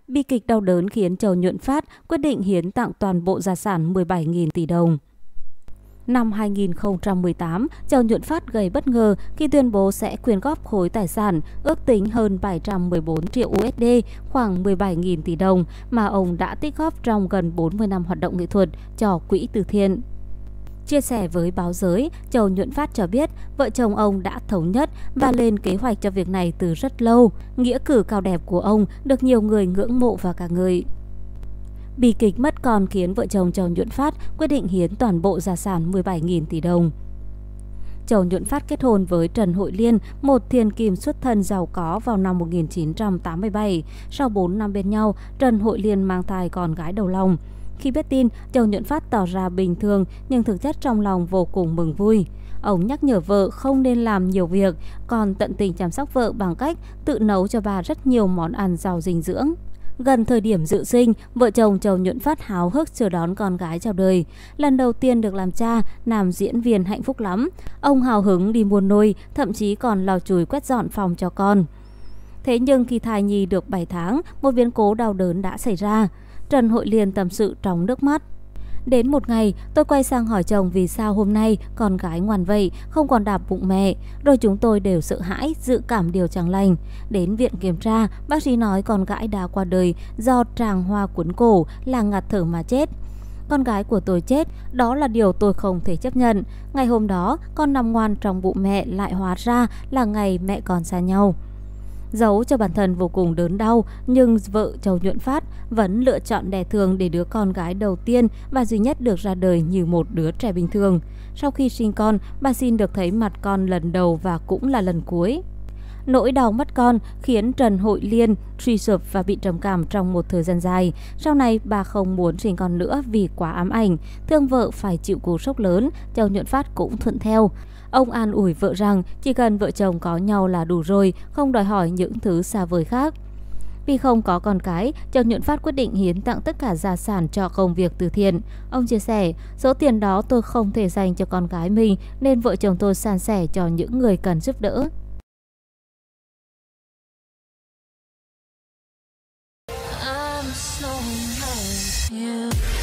Bi kịch đau đớn khiến Châu Nhuận Phát quyết định hiến tặng toàn bộ gia sản 17.000 tỷ đồng. Năm 2018, Châu Nhuận Phát gây bất ngờ khi tuyên bố sẽ quyên góp khối tài sản ước tính hơn 714 triệu USD, khoảng 17.000 tỷ đồng mà ông đã tích góp trong gần 40 năm hoạt động nghệ thuật cho quỹ từ thiện. Chia sẻ với báo giới, Châu Nhuận Phát cho biết vợ chồng ông đã thống nhất và lên kế hoạch cho việc này từ rất lâu. Nghĩa cử cao đẹp của ông được nhiều người ngưỡng mộ và ca ngợi. Bi kịch mất con khiến vợ chồng Châu Nhuận Phát quyết định hiến toàn bộ gia sản 17.000 tỷ đồng. Châu Nhuận Phát kết hôn với Trần Hội Liên, một thiên kim xuất thân giàu có vào năm 1987. Sau 4 năm bên nhau, Trần Hội Liên mang thai con gái đầu lòng. Khi biết tin, Châu Nhuận Phát tỏ ra bình thường nhưng thực chất trong lòng vô cùng mừng vui. Ông nhắc nhở vợ không nên làm nhiều việc, còn tận tình chăm sóc vợ bằng cách tự nấu cho bà rất nhiều món ăn giàu dinh dưỡng. Gần thời điểm dự sinh, vợ chồng Châu Nhuận Phát háo hức chờ đón con gái chào đời. Lần đầu tiên được làm cha, nam diễn viên hạnh phúc lắm. Ông hào hứng đi mua nôi, thậm chí còn lau chùi quét dọn phòng cho con. Thế nhưng khi thai nhi được 7 tháng, một biến cố đau đớn đã xảy ra. Trần Hội Liên tâm sự tròng nước mắt. Đến một ngày, tôi quay sang hỏi chồng vì sao hôm nay con gái ngoan vậy, không còn đạp bụng mẹ. Rồi chúng tôi đều sợ hãi, dự cảm điều chẳng lành. Đến viện kiểm tra, bác sĩ nói con gái đã qua đời do tràng hoa cuốn cổ, là ngạt thở mà chết. Con gái của tôi chết, đó là điều tôi không thể chấp nhận. Ngày hôm đó, con nằm ngoan trong bụng mẹ lại hóa ra là ngày mẹ con xa nhau. Giấu cho bản thân vô cùng đớn đau, nhưng vợ Châu Nhuận Phát vẫn lựa chọn đẻ thường để đứa con gái đầu tiên và duy nhất được ra đời như một đứa trẻ bình thường. Sau khi sinh con, bà xin được thấy mặt con lần đầu và cũng là lần cuối. Nỗi đau mất con khiến Trần Hội Liên suy sụp và bị trầm cảm trong một thời gian dài. Sau này bà không muốn sinh con nữa vì quá ám ảnh. Thương vợ phải chịu cú sốc lớn, Châu Nhuận Phát cũng thuận theo. Ông an ủi vợ rằng chỉ cần vợ chồng có nhau là đủ rồi, không đòi hỏi những thứ xa vời khác. Vì không có con cái, Châu Nhuận Phát quyết định hiến tặng tất cả gia sản cho công việc từ thiện. Ông chia sẻ, số tiền đó tôi không thể dành cho con gái mình nên vợ chồng tôi san sẻ cho những người cần giúp đỡ. I'm so in love with you.